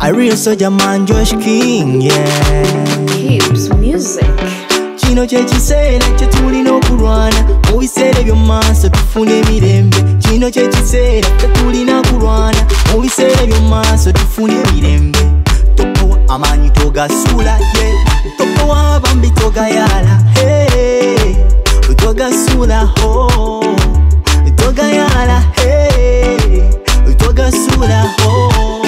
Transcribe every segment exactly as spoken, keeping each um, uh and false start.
A real soldier man, Josh King, yeah. Keeps music. Chino che chisera che tulino kurwana Muvisere byo maso tufune mirembe. Chino che chisera che tulina kurwana Muvisere byo maso tufune mirembe. Topowa amanyi toga sula, yeah. Topowa bambi toga yala, hey. Toga sula, oh. Toga yala, hey. Toga sula, oh.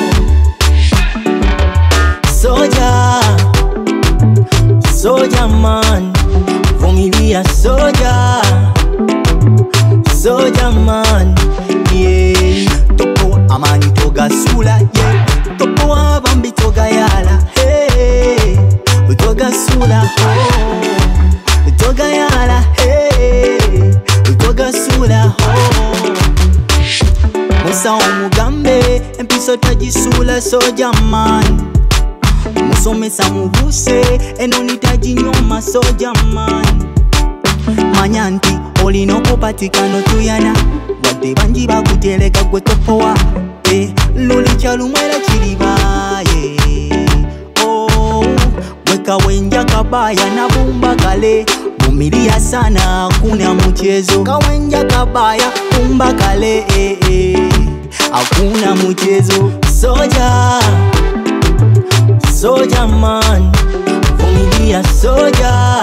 Soja, soja man, vumilia soja, soja man, yeah. Topowa amanyi toga sula, yeah. Topowa bambi toga yala, hey. Toga sula, oh. Toga yala, hey. Toga sula, oh. Musa omugambe, empiso tajisula soja man. Musomesa mubuse, eno nitaji nyoma soja man. Manyanti, olino kupatikano tuyana. Wade banji bakuteleka gwe topowa, eh. Luli chalumwela chiliba, yeah. Oh, weka wenja kabaya na bumba kale. Vumilia sana, kuna mchezo. Kawenja kabaya, bumba kale, eh, eh. Hakuna mchezo. Soja, soja man, vumilia soja,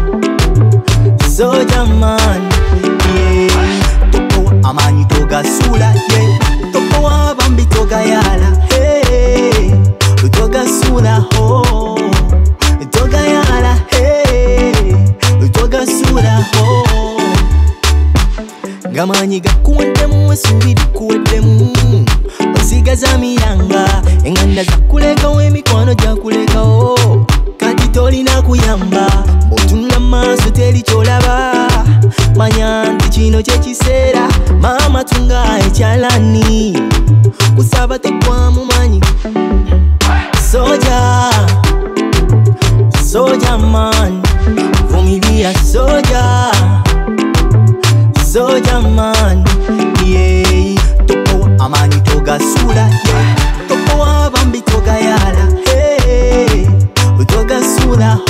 soja man, yeah. Topowa amanyi toga sula, yeah. Topowa bambi toga yala, hey. Toga sula, oh. Toga yala, hey. Toga sula, oh. Gamanyi gakuwedemu, esubiri kuwedemu. Osigaza miyanga, enganda zakuleka wemikwano jakuleka, oh. Kati tolina kuyamba, otunda maaso teri cholaba. Manya nti chino che kiseera, mama tunga ekyalani. Kusaba tekwamu manyi. Soja, soja man, vumilia soja, soja man, yeah. Topowa amanyi toga sula, yeah. Topowa bambi toga yala, hey. Toga sula,